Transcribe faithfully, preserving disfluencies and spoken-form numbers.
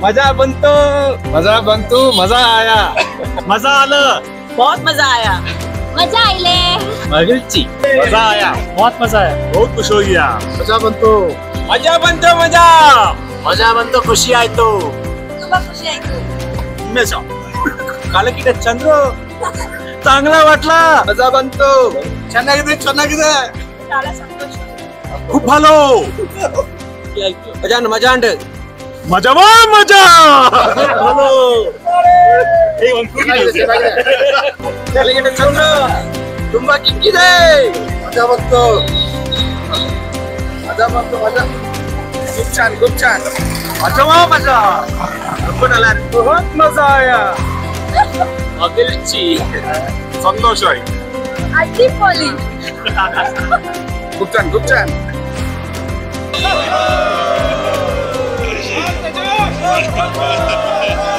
मजा बनतो मजा बनतो मजा आया मजा आलं बहुत मजा आया मजा आईले मगिलची मजा आया बहुत मजा आया बहुत खुश हो गया मजा बनतो मजा बनतो मजा मजा बनतो खुशी ಆಯ್ತು ತುಂಬಾ ಖುಷಿ ಆಯ್ತು मेसा काल की चंद्र चांगला वाटला मजा बनतो ಚೆನ್ನಾಗಿದೆ ಚೆನ್ನಾಗಿದೆ చాలా ಸಂತೋಷ खूप भालो मजा मजा अंड मजा वा मजा भालो ಚೆನ್ನಾಗಿದೆ ಚಂದ್ರ ತುಂಬಾ ಕಿಕ್ಕಿದೆ मजा ಬಂತು मजा ಬಂತು मजा खूप छान खूप छान मजा वा मजा आपण आला बहुत मजा आया अगिलची संतोष आहे ಅಡ್ಡಿಪೊಲಿ खूप छान खूप छान Oh,